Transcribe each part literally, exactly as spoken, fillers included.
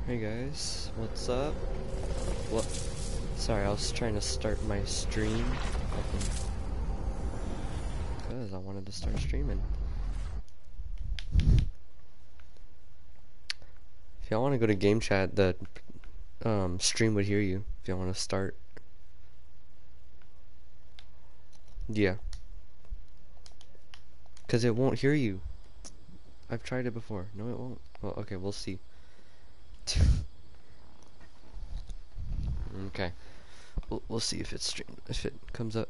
Hey guys, what's up? What? Sorry, I was trying to start my stream. Because I wanted to start streaming. If y'all want to go to game chat, the um, stream would hear you. If y'all want to start. Yeah. Because it won't hear you. I've tried it before. No, it won't. Well, okay, we'll see. Okay. We'll, we'll see if it's stream if it comes up.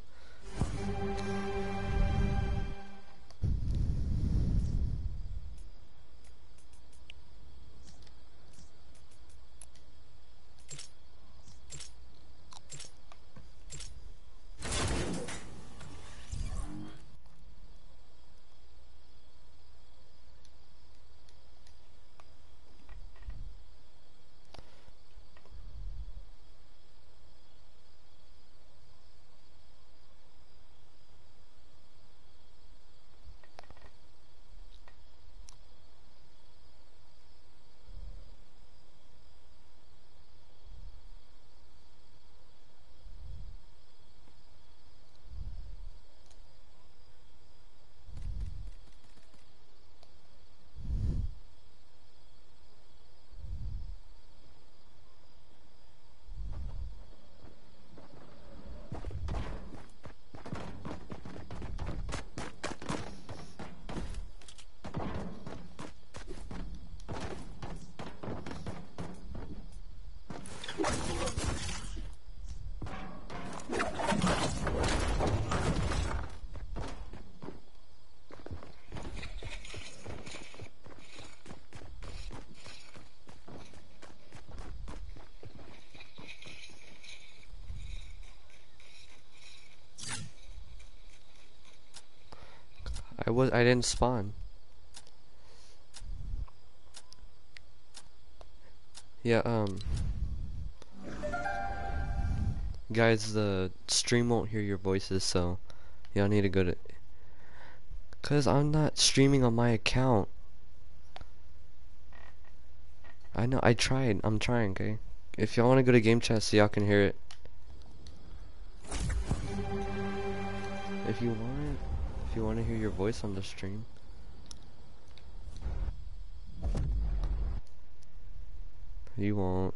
I was I didn't spawn. Yeah, um guys, the stream won't hear your voices, so y'all need to go to Cause I'm not streaming on my account. I know, I tried. I'm trying, okay? If y'all wanna go to game chat so y'all can hear it. If you want if you wanna hear your voice on the stream. You won't.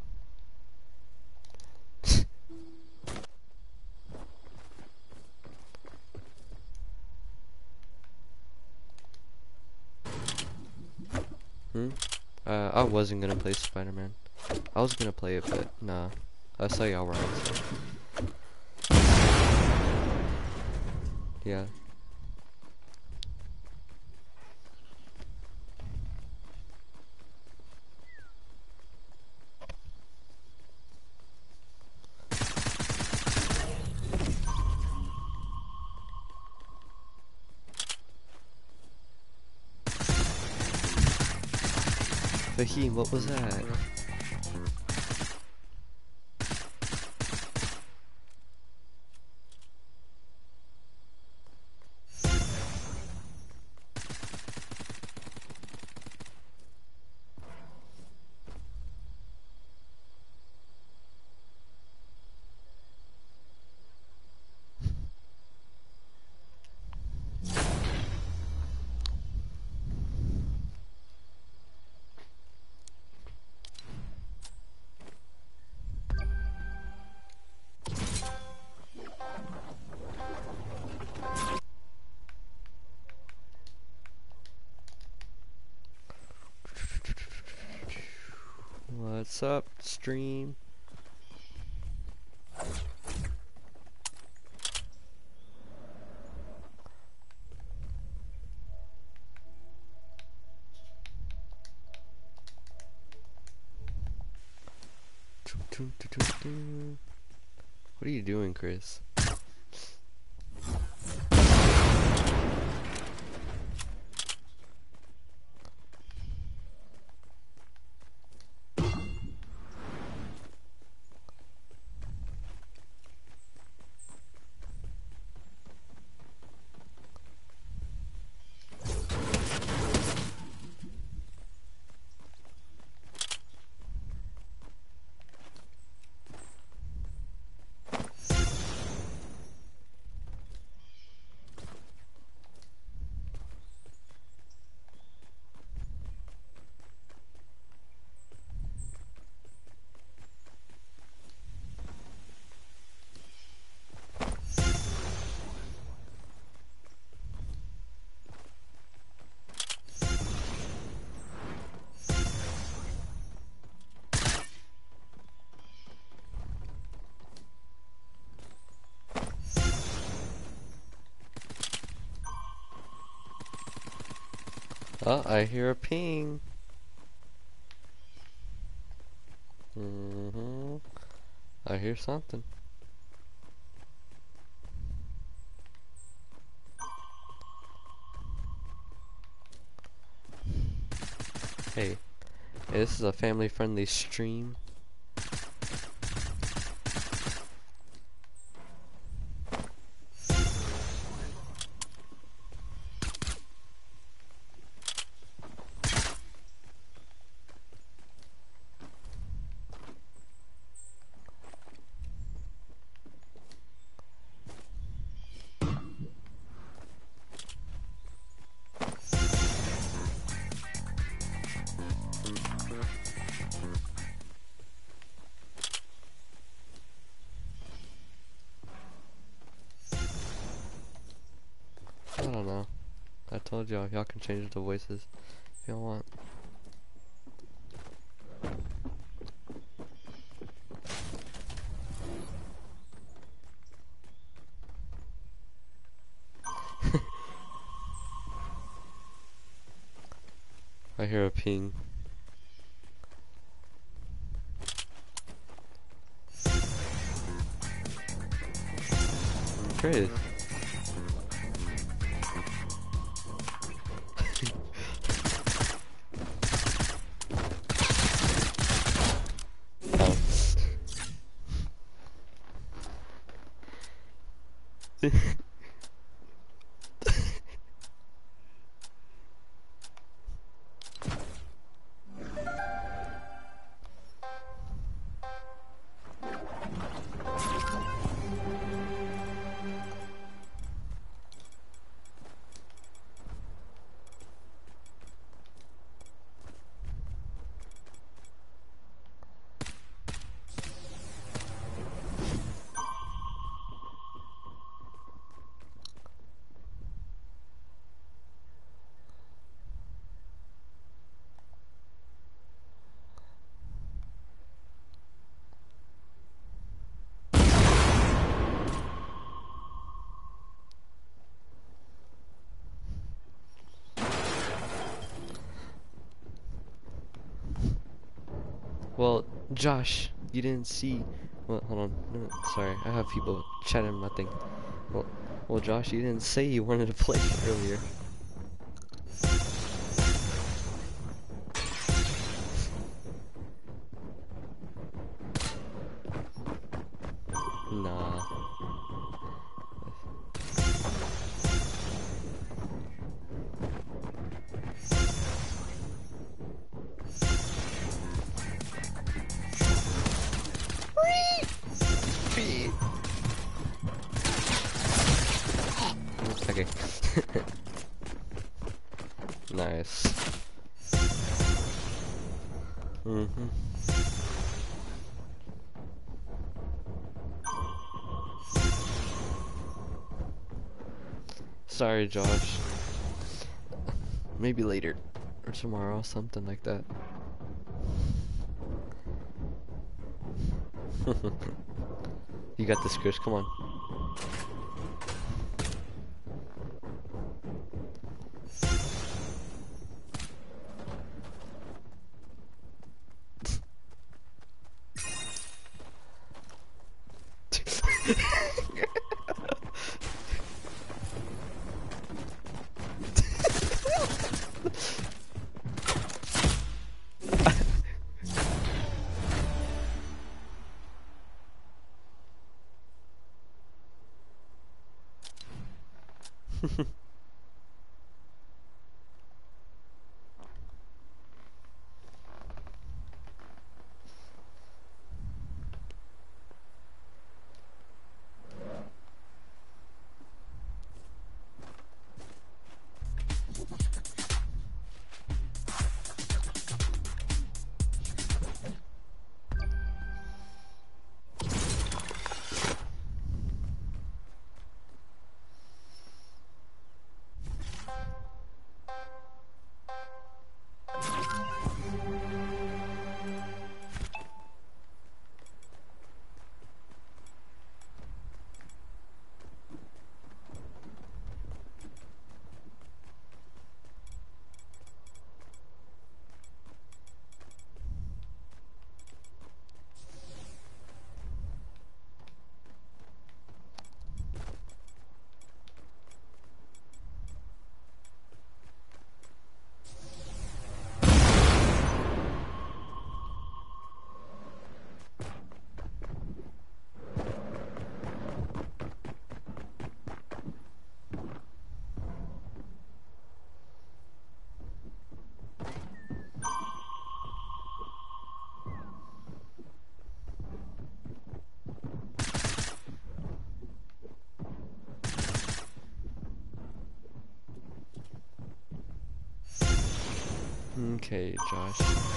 Hmm? Uh, I wasn't gonna play Spider-Man. I was gonna play it, but nah. I saw y'all wrong. So. Yeah. Faheem, what was that? What's up, stream? What are you doing, Chris? Oh, I hear a ping. Mm-hmm. I hear something. Hey, hey, this is a family-friendly stream. I don't know. I told y'all, y'all can change the voices if y'all want. I hear a ping. Chris. Oh. Well, Josh, you didn't see. Well, hold on. No, sorry, I have people chatting my thing. Well, well, Josh, you didn't say you wanted to play earlier. Nah. Okay. Nice. Mm-hmm. Sorry, Josh. Maybe later. Or tomorrow, something like that. You got this, Chris. Come on. Okay, Josh.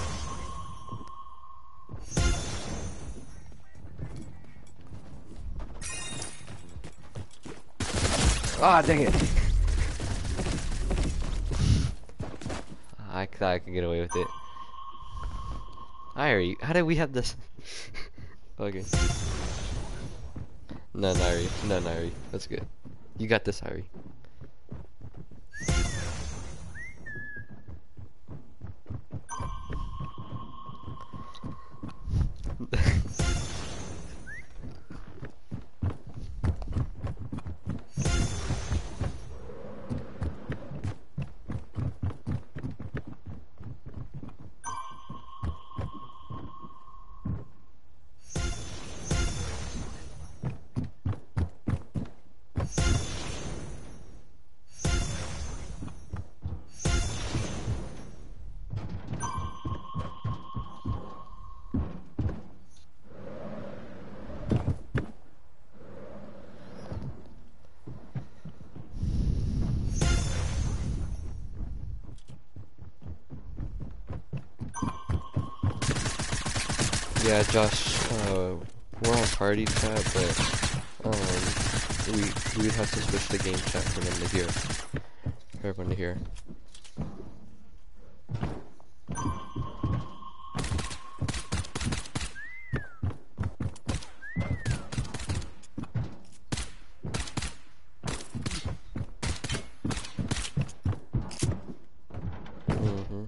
Ah, dang it! I thought I could get away with it. Iri, how did we have this? Okay. None, Iri. None, Iri. That's good. You got this, Iri. Yeah, Josh, uh, we're on party chat, but, um, we, we would have to switch the game chat for them to hear. For everyone to hear. Mm-hmm.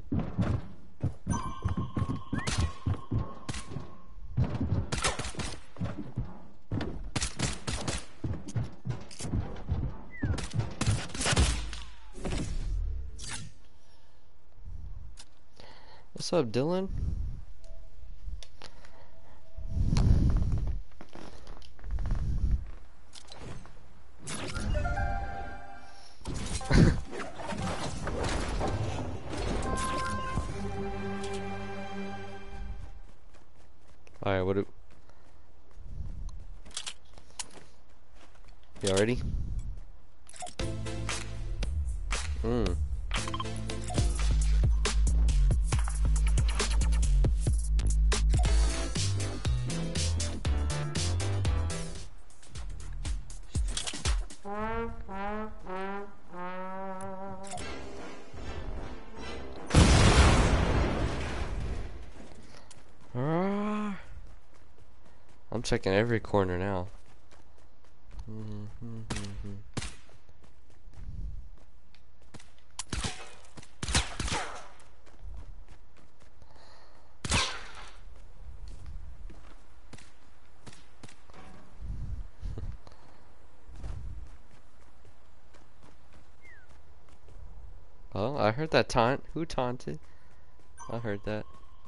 What's up, Dylan? Alright, what do... You ready? Hmm. Ah. I'm checking every corner now. Mm-hmm. Oh, I heard that taunt. Who taunted? I heard that.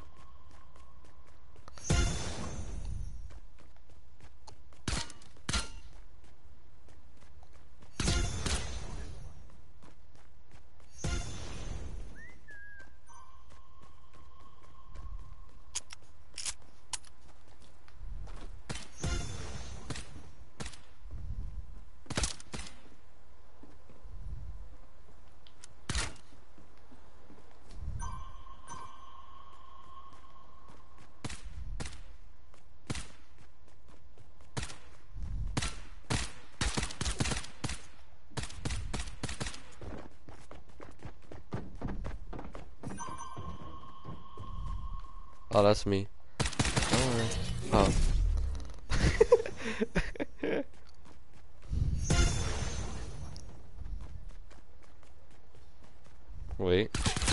Oh, that's me. Oh. Wait.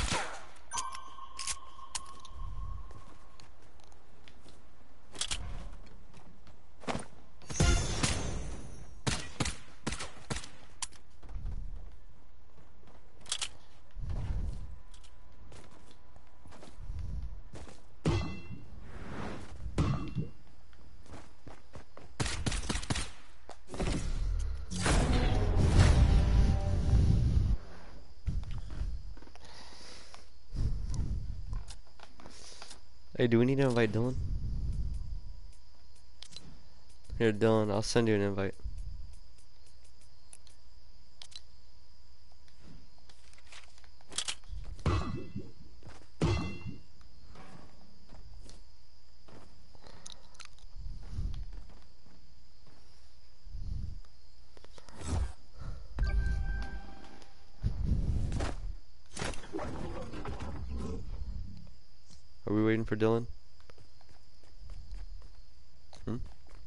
Hey, do we need to invite Dylan? Here, Dylan, I'll send you an invite. waiting for Dylan? Hmm?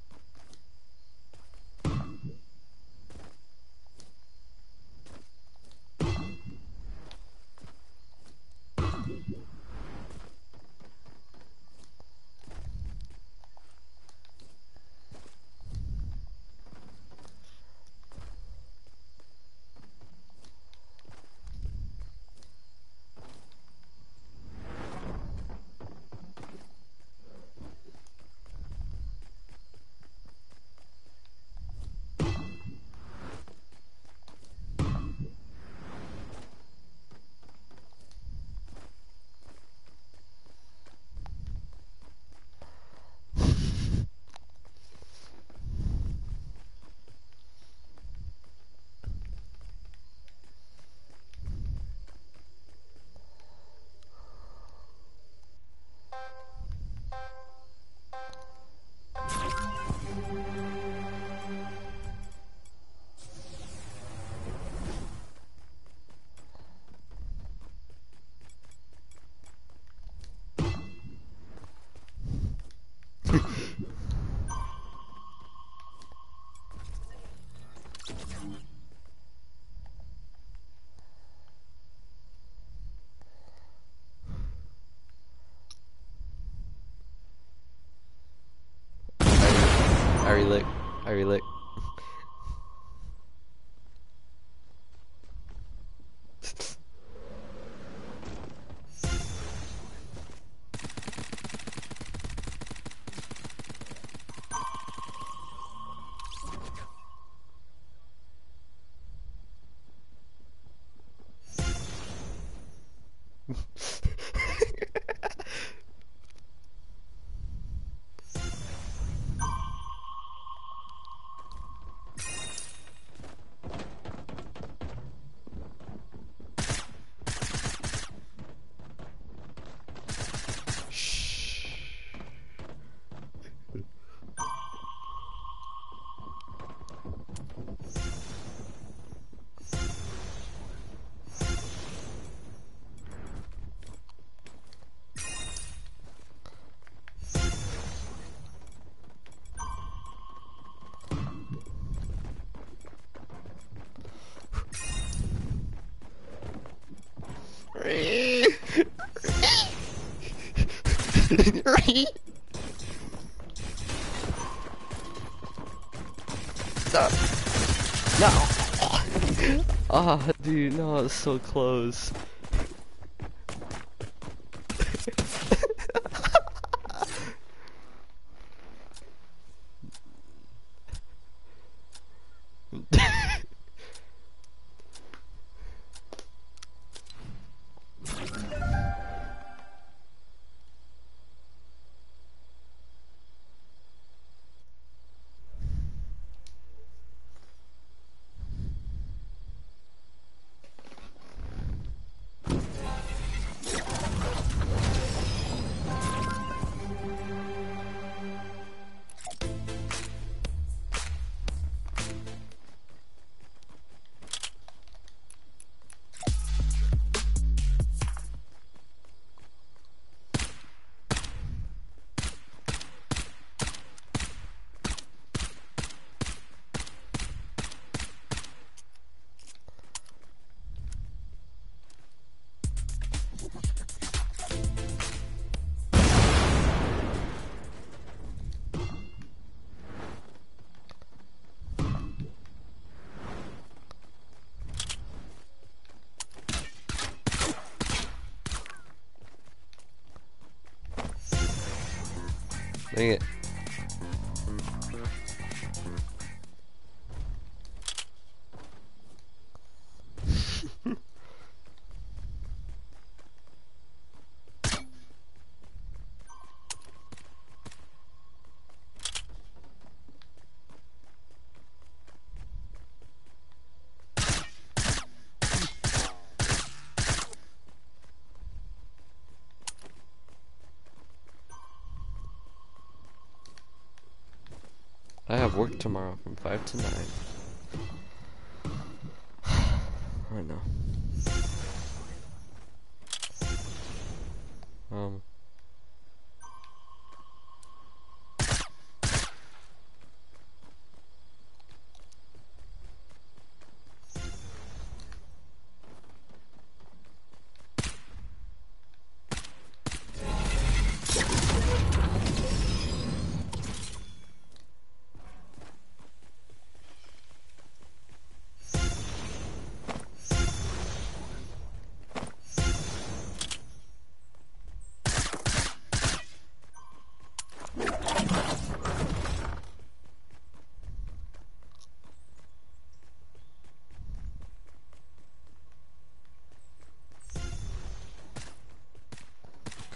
Iri lick. Iri lick. No. No. Ah, oh, dude, no, it's so close. Dang it. I have work tomorrow from five to nine. I know. Um,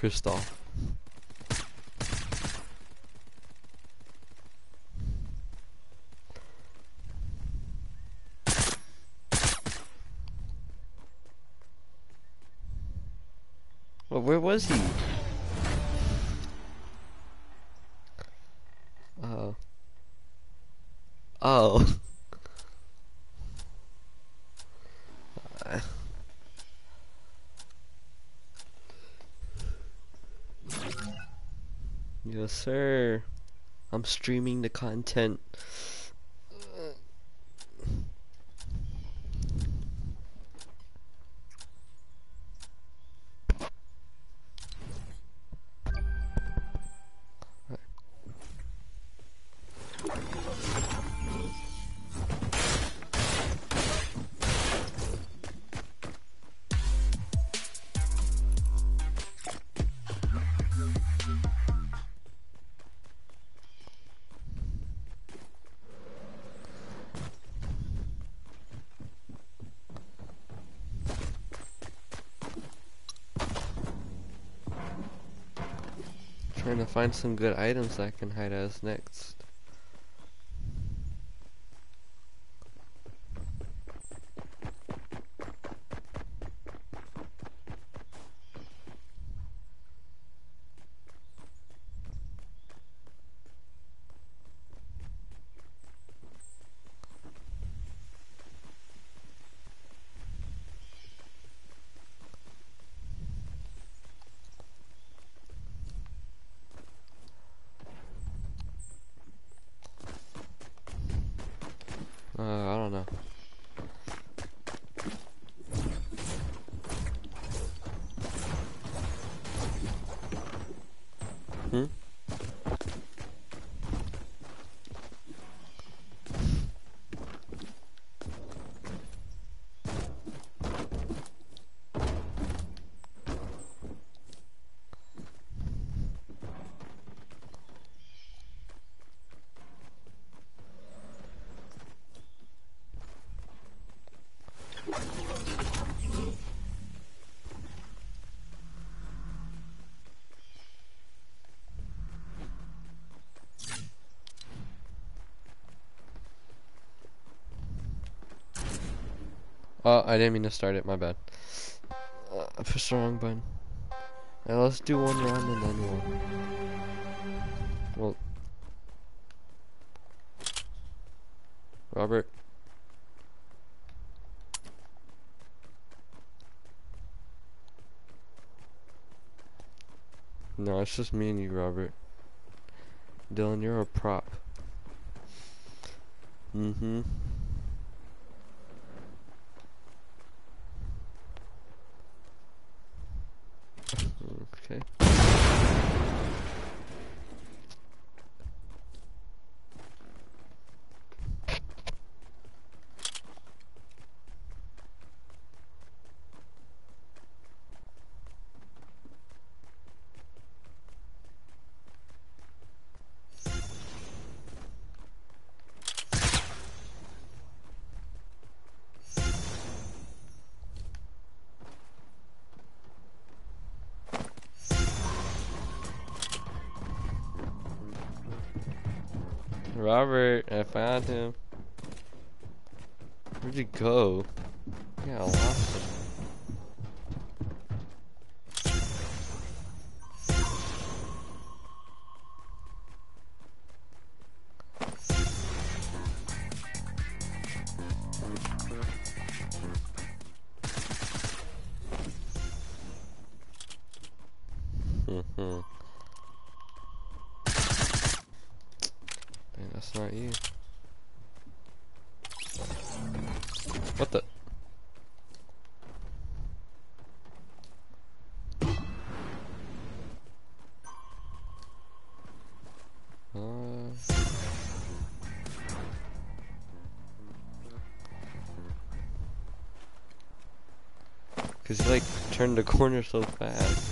Crystal. Well, where was he? Oh. Oh. Yes, sir. I'm streaming the content. Trying to find some good items I can hide as next. Uh, I don't know. Hmm? Oh, I didn't mean to start it, my bad. Uh, I pushed the wrong button. Now let's do one round and then one. Well, Robert. No, it's just me and you, Robert. Dylan, you're a prop. Mm-hmm. Okay. Robert, I found him. Where'd you go? Yeah, I lost him. Mm-hmm. Dang, that's not you. What the? Uh... Cause he like turned the corner so fast.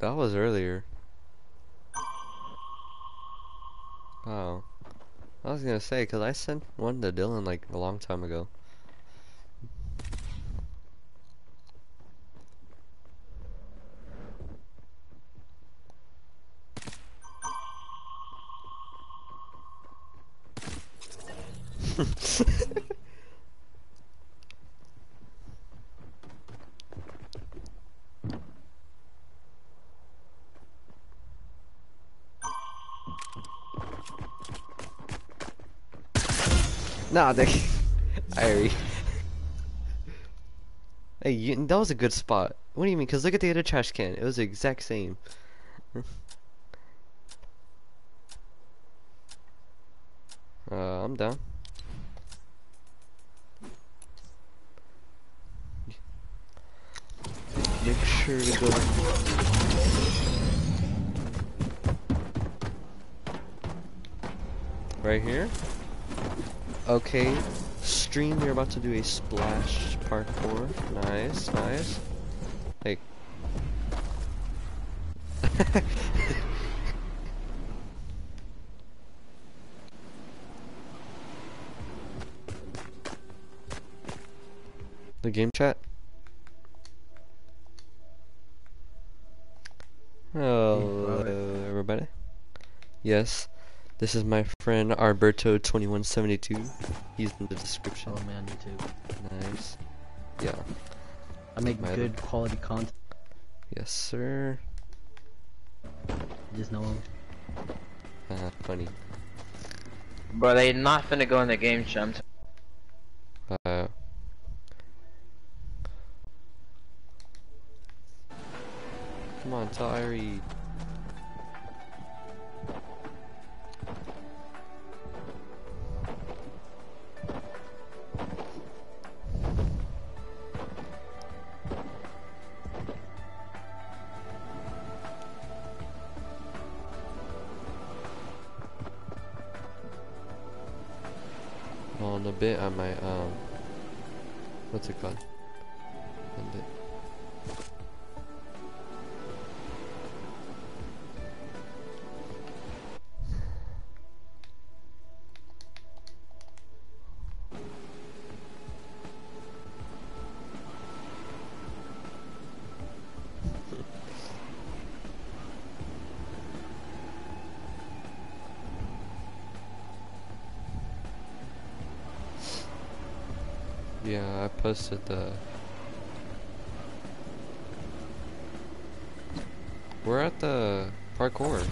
That was earlier. Oh. I was gonna say, cause I sent one to Dylan like a long time ago. Nah, they. Iri. Hey, you, that was a good spot. What do you mean? Cause look at the other trash can. It was the exact same. uh, I'm down. Make sure to go. Right here. Okay. Stream, you're about to do a splash parkour. Nice, nice. Hey. The game chat? Hello, everybody. Yes, this is my friend Alberto twenty-one seventy-two. He's in the description. Follow me on YouTube. Nice. Yeah. I make my good other. quality content. Yes, sir. You just know him. Uh, funny. Bro, they not finna go in the game chat. Uh. Come on, tell Iri. Well, in a bit, I might, um, what's it called? End it. Yeah, I posted the. We're at the parkour.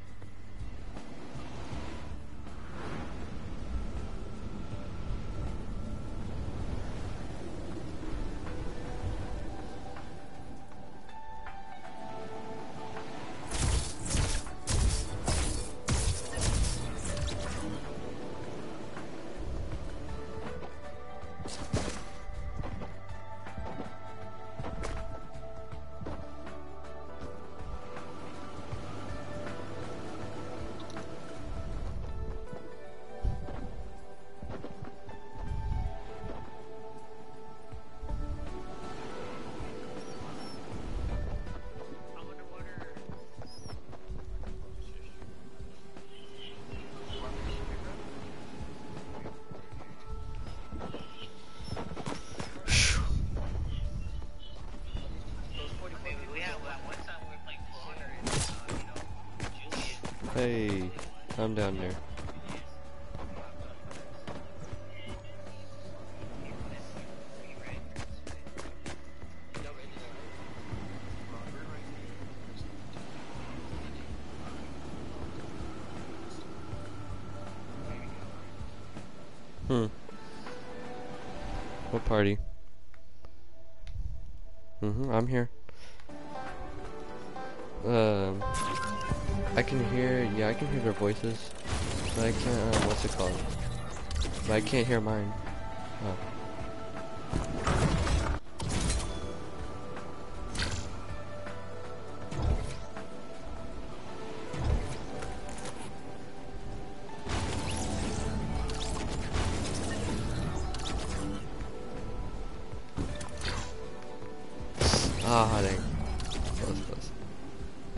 Hey, I'm down there. Hmm. What party? Mm-hmm, I'm here. Um, I can hear, yeah, I can hear their voices, but I can't, uh, what's it called? But I can't hear mine. Oh. Ah, dang. Close, close.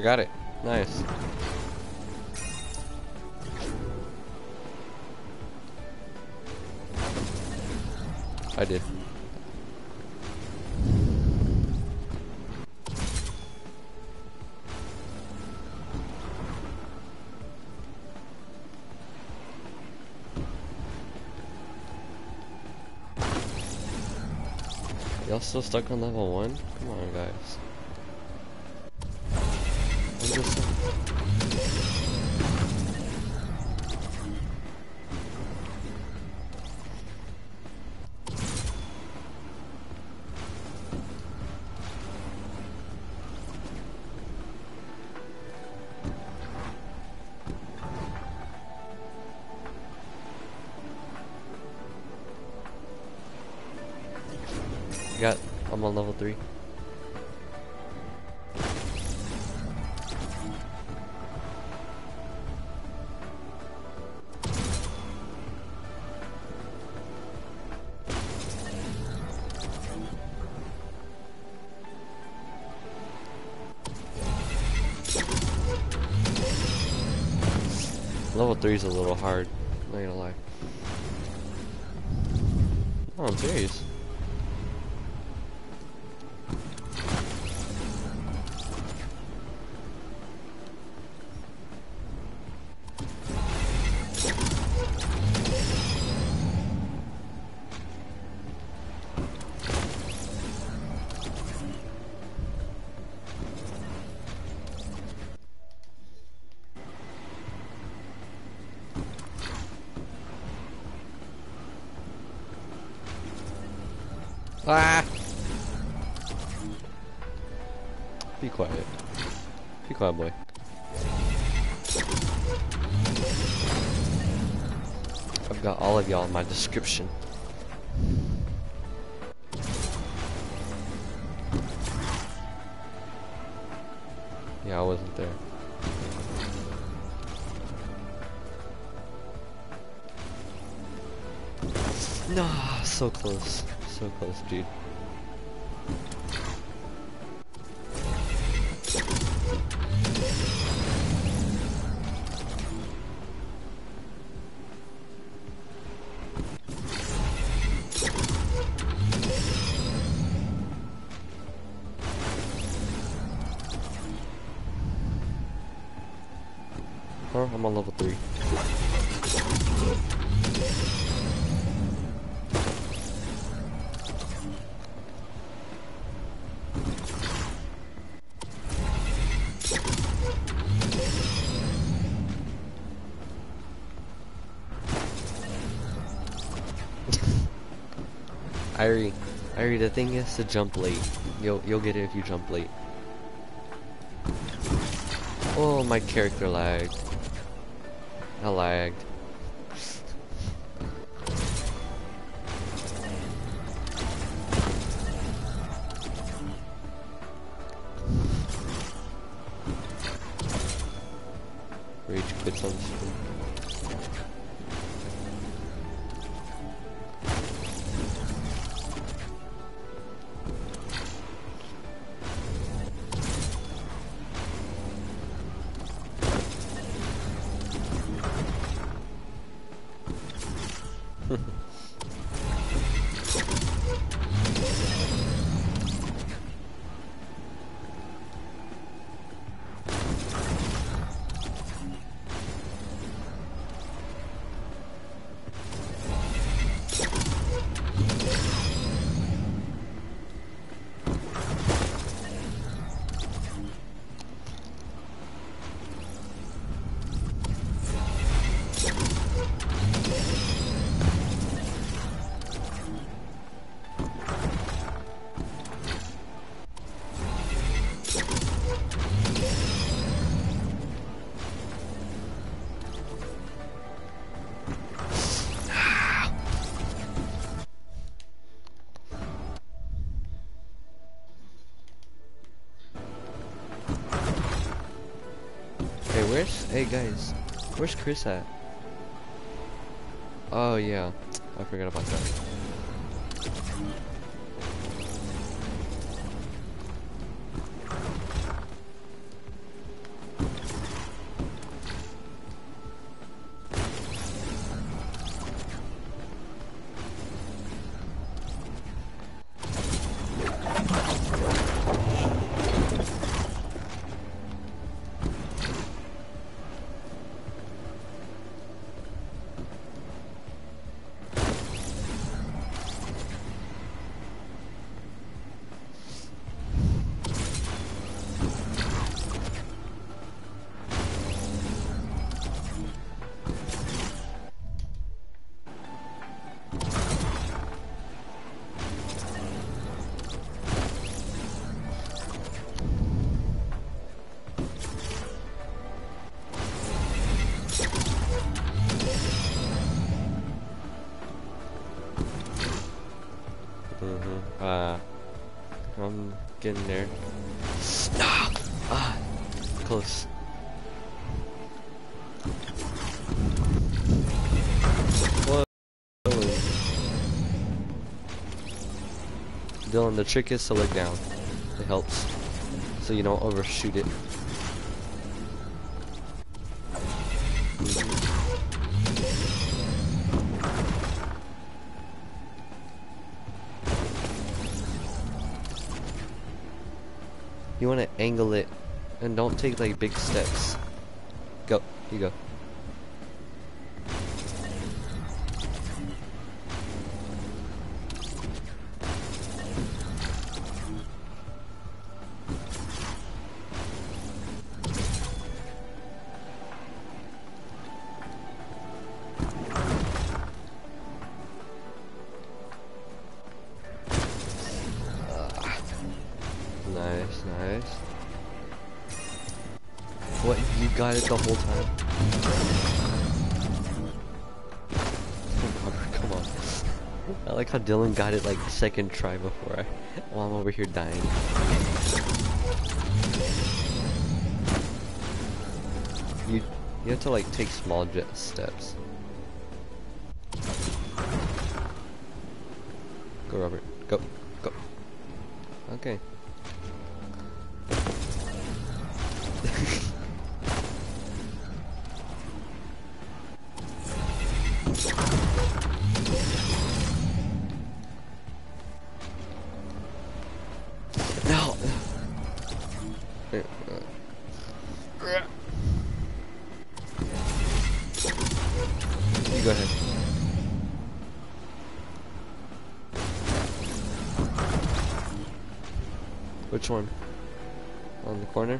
got it. Nice. I did. Y'all still stuck on level one? Come on, guys. I'm just... Got, I'm on level three. Level three is a little hard, not gonna lie. Oh, I'm serious. Ah! Be quiet. Be quiet, boy. I've got all of y'all in my description. Yeah, I wasn't there. No, so close. So close, dude. Oh, I'm on level three. Iri, Iri, the thing is to jump late. You'll you'll get it if you jump late. Oh, my character lagged. I lagged. Rage quits on the screen. Hey, where's... Hey, guys. Where's Chris at? Oh, yeah. I forgot about that. Mm-hmm. Uh, I'm getting there. Ah, ah, close. Whoa. Dylan, the trick is to look down. It helps, so you don't overshoot it. You want to angle it, and don't take like big steps. Go, you go. Nice, nice. What, you got it the whole time? Robert, come on. I like how Dylan got it like second try before I, while I'm over here dying. You, you have to like take small jet steps. Go, Robert. Go, go. Okay. No. You go ahead. Which one? On the corner?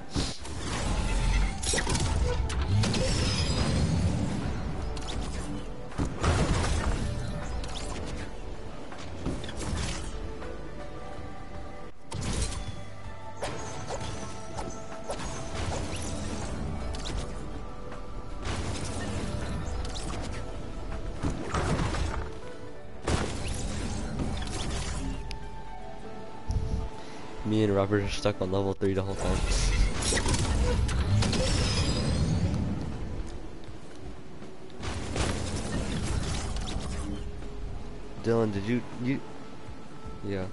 Me and Robert are stuck on level three the whole time. Dylan, did you you? Yeah.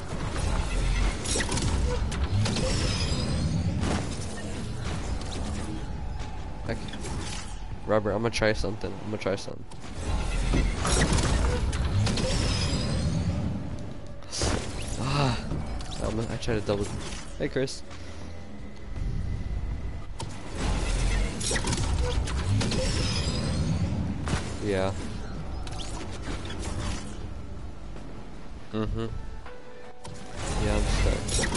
Okay. Robert, I'm gonna try something. I'm gonna try something. Ah. I'm, I try to double. Hey, Chris. Yeah. Mm-hmm. Yeah, I'm stuck.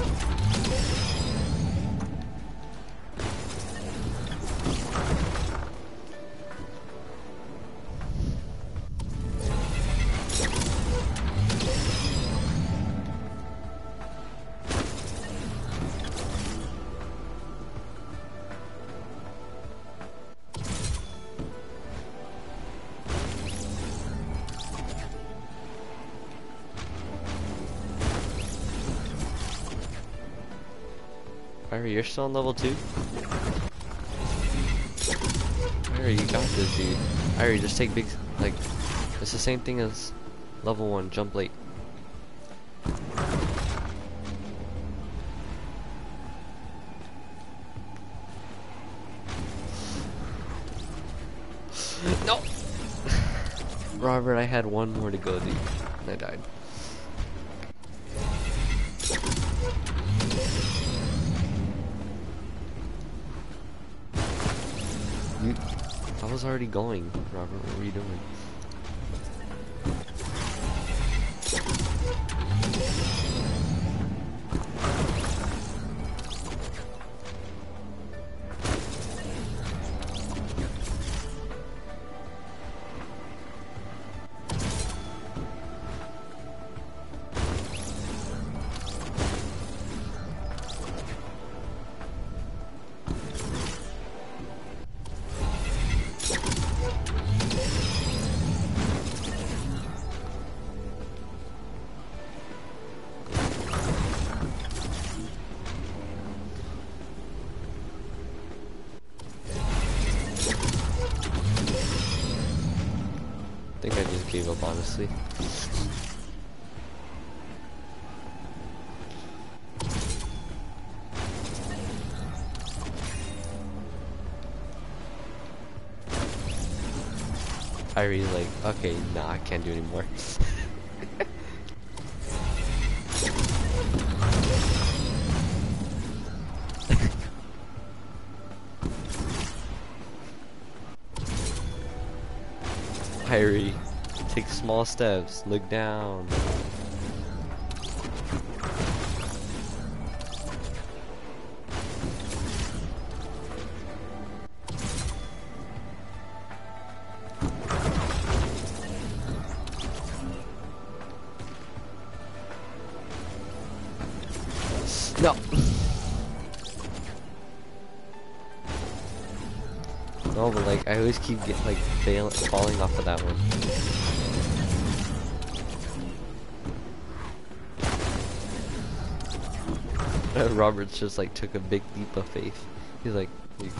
Iri, you're still on level two? Iri, you got this, dude. Iri, just take big, like, it's the same thing as level one, jump late. No! Robert, I had one more to go, dude, and I died. You, I was already going, Robert. What were you doing? honestly. I really like, okay, nah, I can't do anymore. Iri, take small steps, look down. No. No, but like I always keep get like fail falling off of that one. Roberts just like took a big leap of faith. He's like,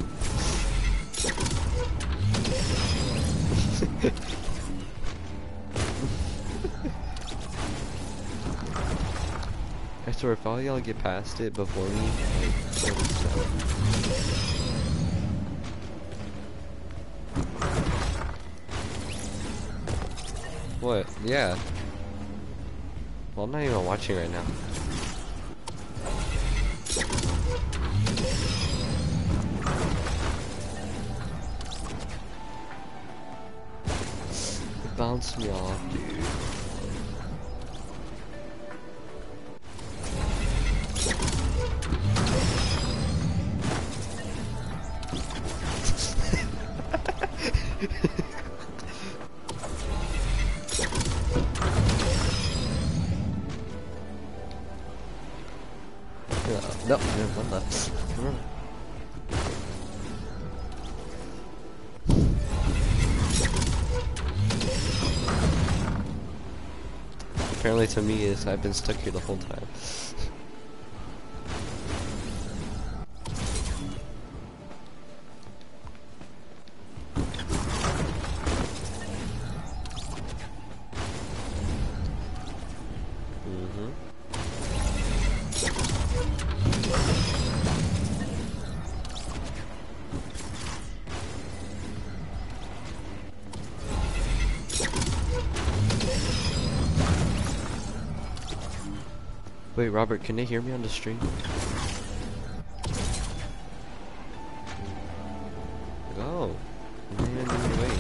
I swear, if all y'all get past it before me, like, what? Yeah. Well, I'm not even watching right now. It bounced me off, dude. No, there's one left. Apparently to me is I've been stuck here the whole time. Wait, Robert, can they hear me on the stream? Oh, man, wait.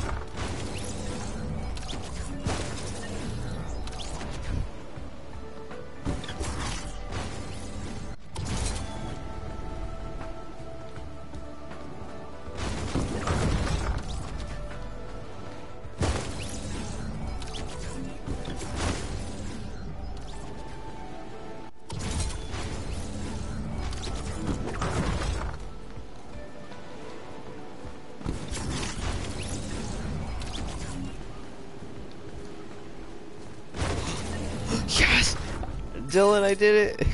Yes! Dylan, I did it!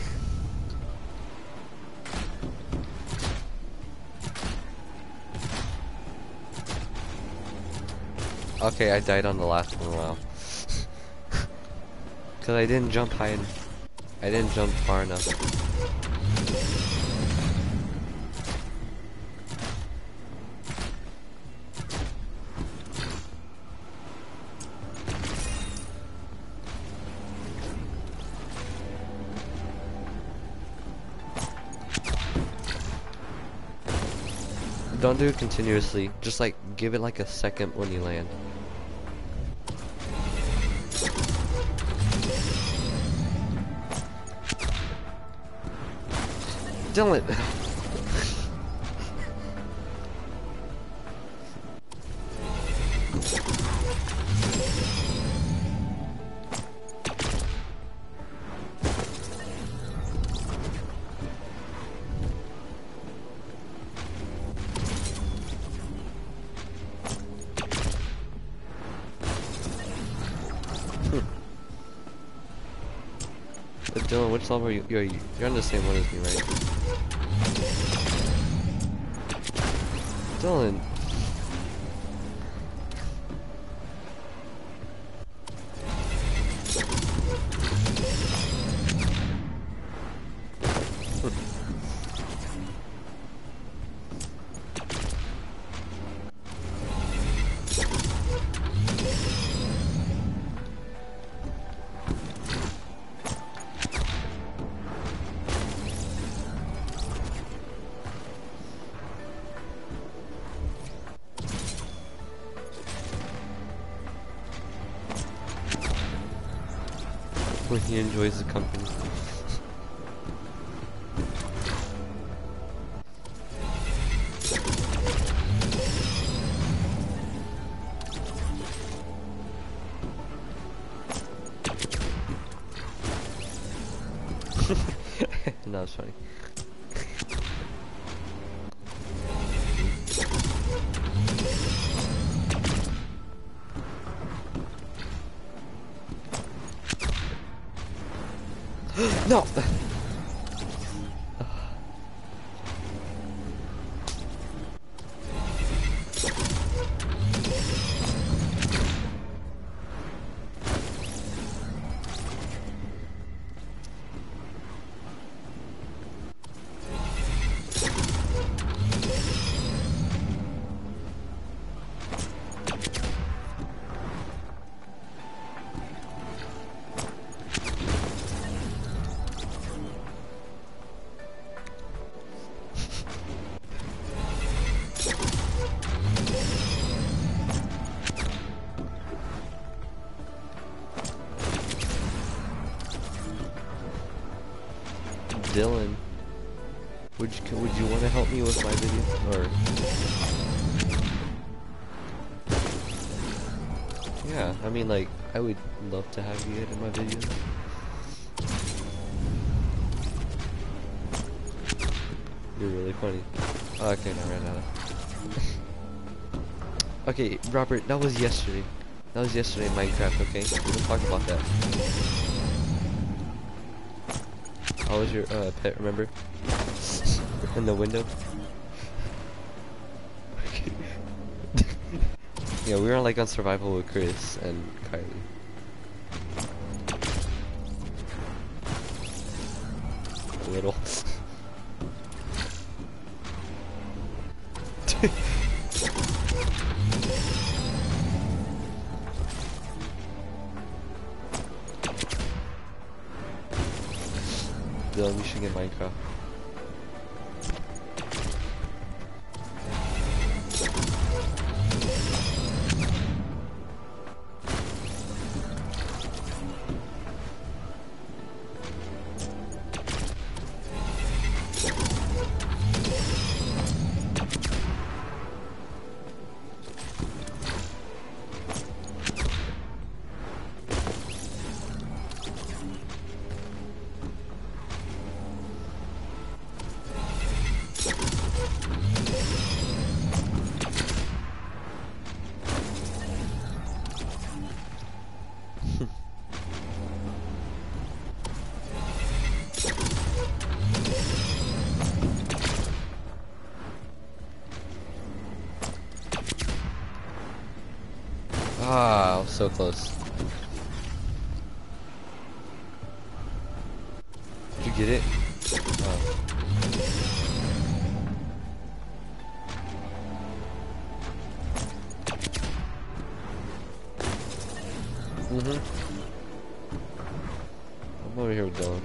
Okay, I died on the last one, wow. Cause I didn't jump high enough. I didn't jump far enough. Don't do it continuously. Just like give it like a second when you land. Dylan. Dylan, which level are you? You're, you're on the same one as me, right? Dylan. When he enjoys the company. That was funny. No! Dylan, would you would you want to help me with my video, or? Yeah, I mean, like, I would love to have you in my video. You're really funny. Oh, okay, no, I ran out of. Okay, Robert, that was yesterday. That was yesterday in Minecraft, okay? We don't talk about that. I was your uh, pet, remember? In the window? Yeah, we were like on survival with Chris and Kylie. A little. Dylan, you should get Minecraft. Ah, so close. Did you get it? Oh. Mm-hmm. I'm over here with Dylan.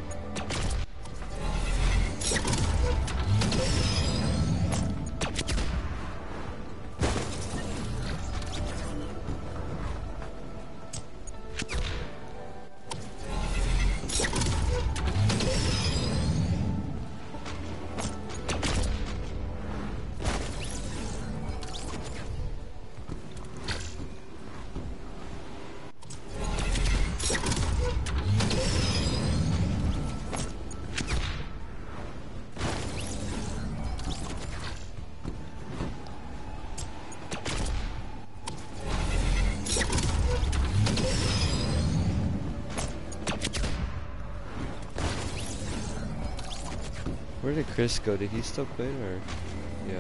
Where did Chris go? Did he still quit, or? Yeah.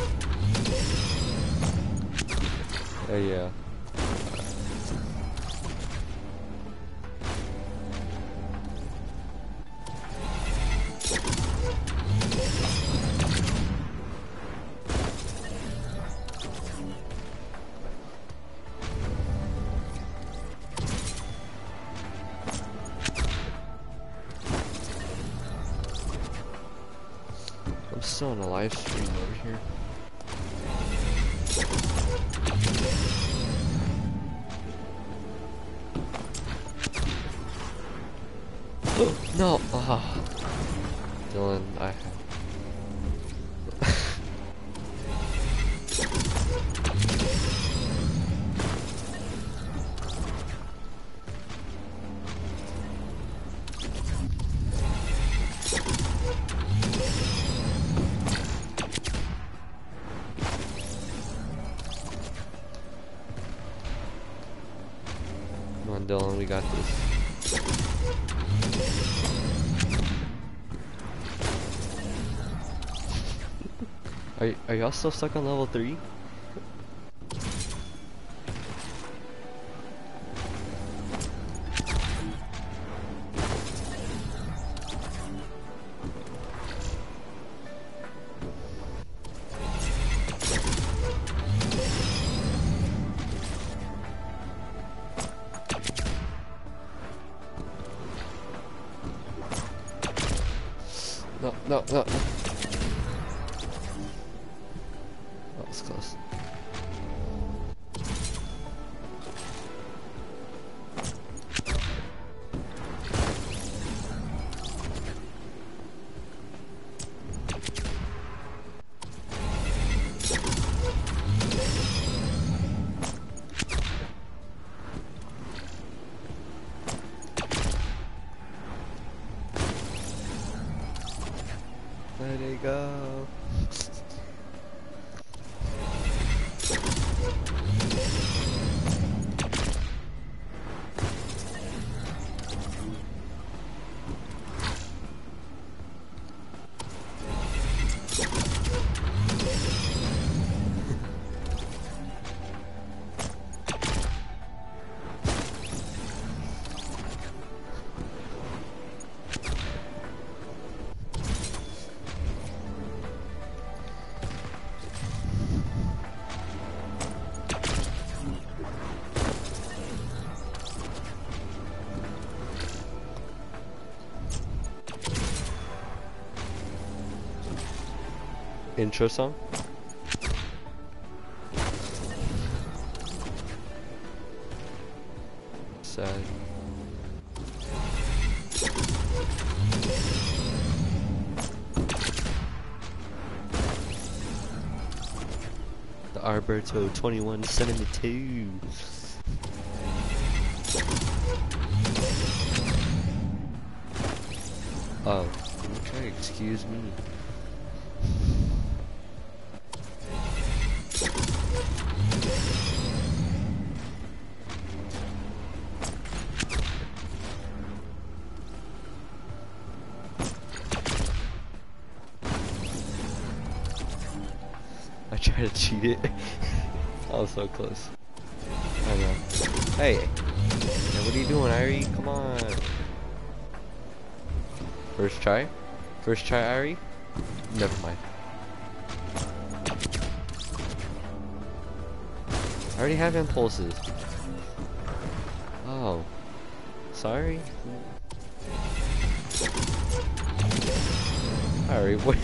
Oh yeah. still on a live stream over here. No! Ah. Dylan, I have. Come on, Dylan, we got this. Are, are y'all still stuck on level three? No, no, no, no. That was close. Let it go. Intro song? Sad. The Alberto twenty-one seventy-two. Oh, okay, excuse me. I tried to cheat it. I was so close. I know. Hey, hey, what are you doing, Iri? Come on. First try? First try, Iri? Never mind. I already have impulses. Oh. Sorry? Iri, what?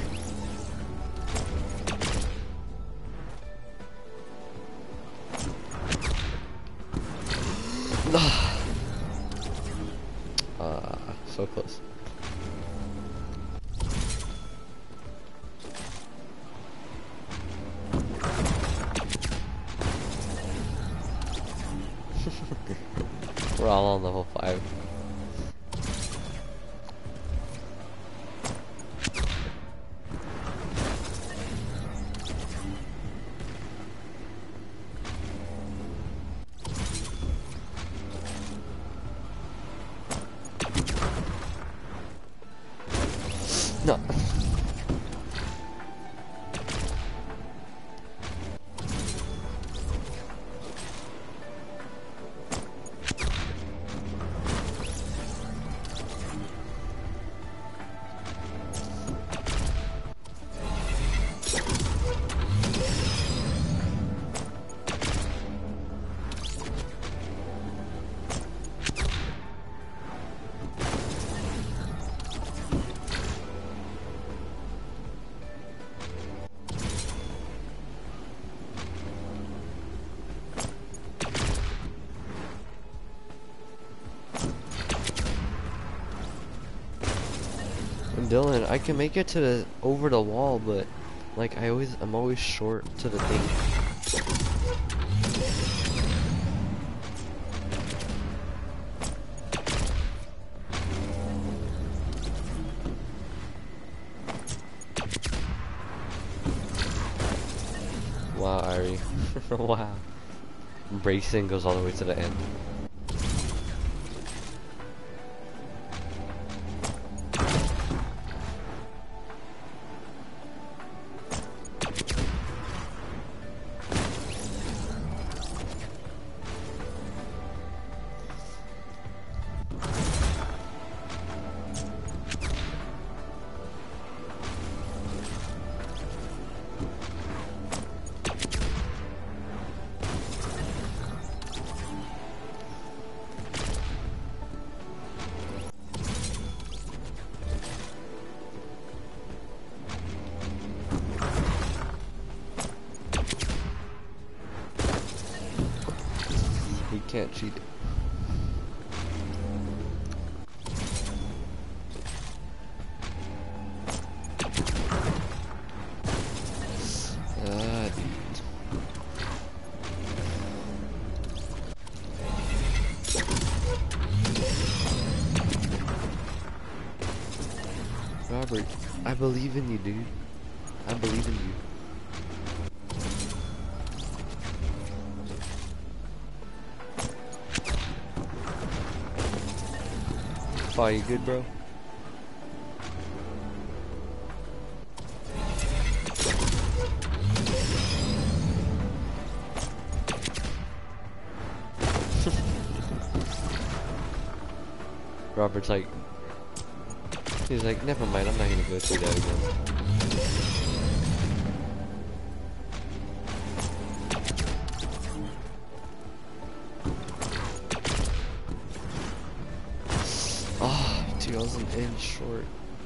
Ah, so close. We're all on level five. No. Dylan, I can make it to the over the wall, but like I always, I'm always short to the thing. Wow, Iri. Wow. Bracing goes all the way to the end. Can't cheat. Ah, dude. Robert, I believe in you, dude. I believe in you. Are you good, bro? Robert's like, he's like, never mind, I'm not gonna go through that again. I was an inch short.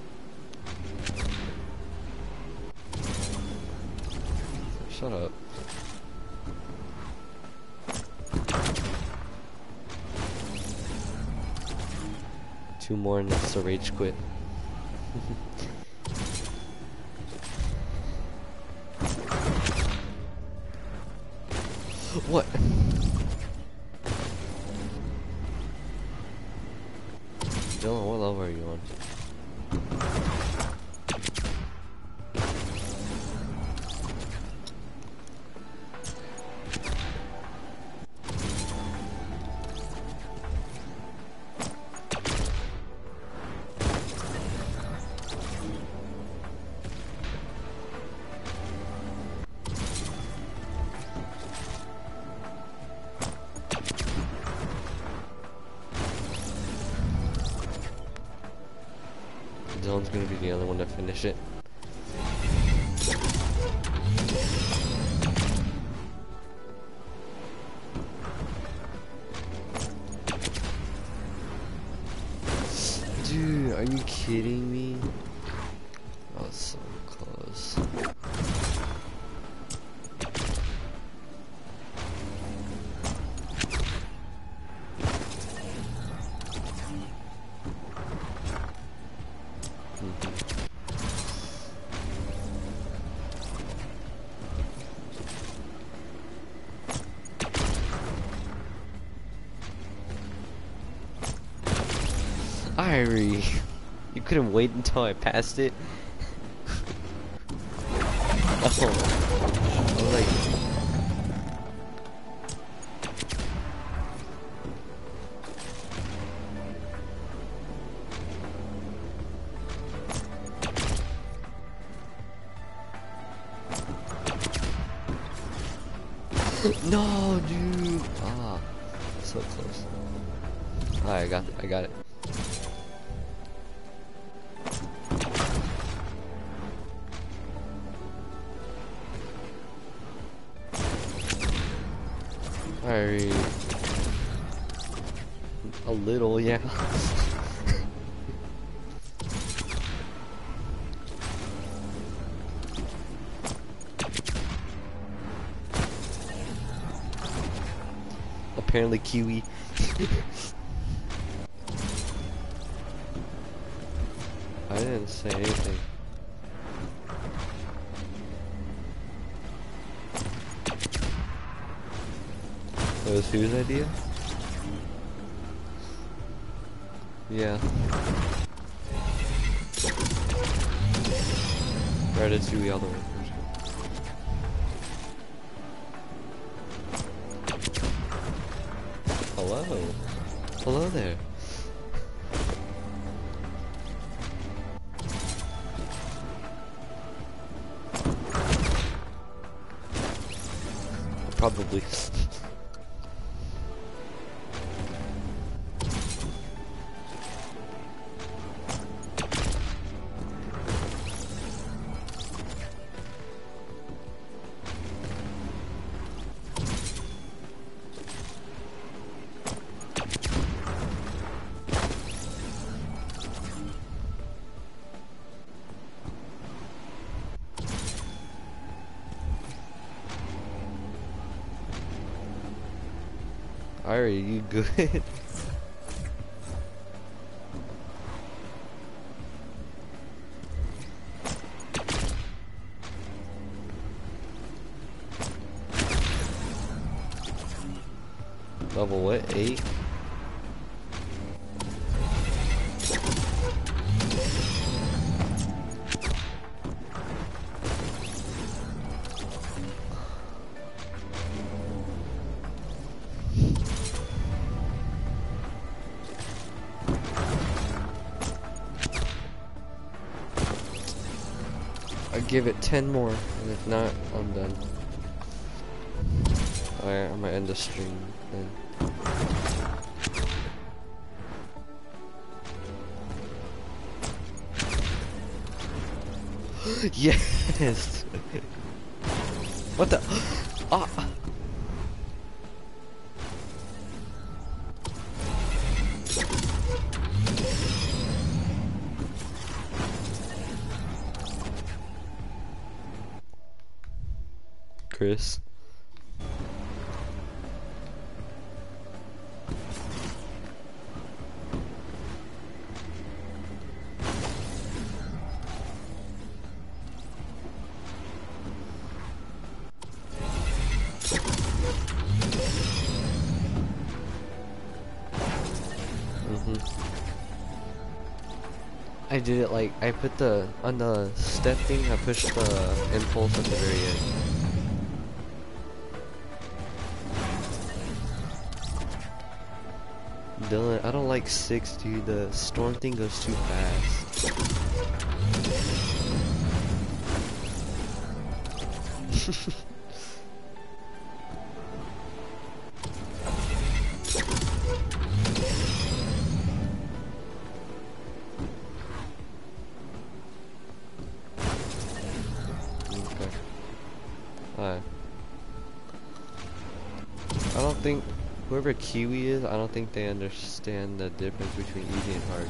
Shut up. Two more and that's the rage quit. What? Dylan, what level are you on? Dylan's gonna be the only one to finish it. Dude, are you kidding me? Oh, it's so close. Iri, you couldn't wait until I passed it. Oh, I was like, no, dude. Ah, so close. Alright, I got it. I got it. Alright. A little, yeah. Apparently Kiwi. I didn't didn't say anything. It was whose idea? Yeah. Ratatouille all the way. Hello. Hello there. Probably. Iri, you good? Level what? Eight? I give it ten more, and if not, I'm done. Alright, I'm gonna end the stream then. Yes! What the? Ah! Chris. Mm-hmm. I did it like, I put the, on the step thing, I pushed the impulse at the very end. Dylan, I don't like six, dude. The storm thing goes too fast. Okay. Alright. I don't think whoever Kiwi is, I don't think they understand the difference between easy and hard.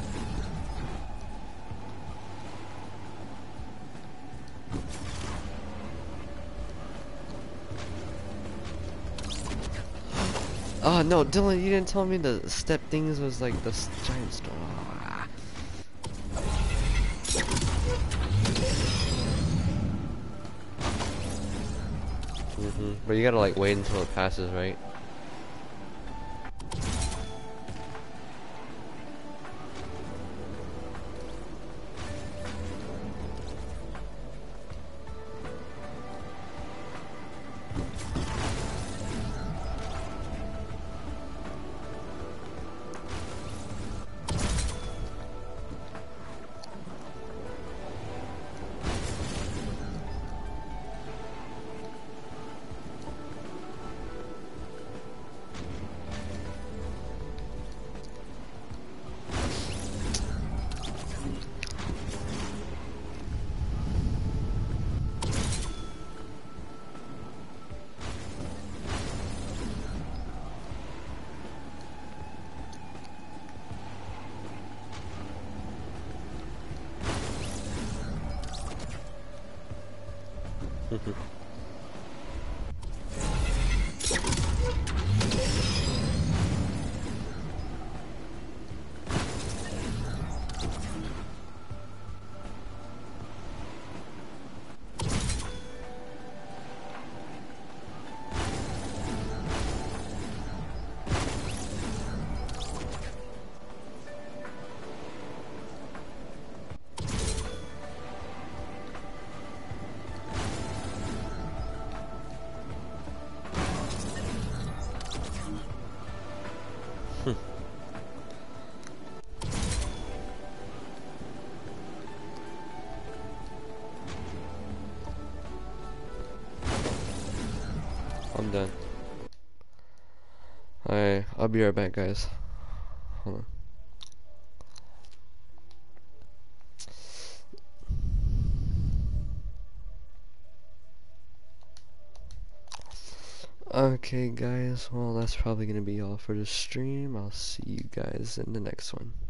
Oh no, Dylan, you didn't tell me the step things was like the s- giant storm. Ah. Mm-hmm. But you gotta like wait until it passes, right? I'll be right back, guys. Hold on. Okay, guys, well, that's probably gonna be all for the stream. I'll see you guys in the next one.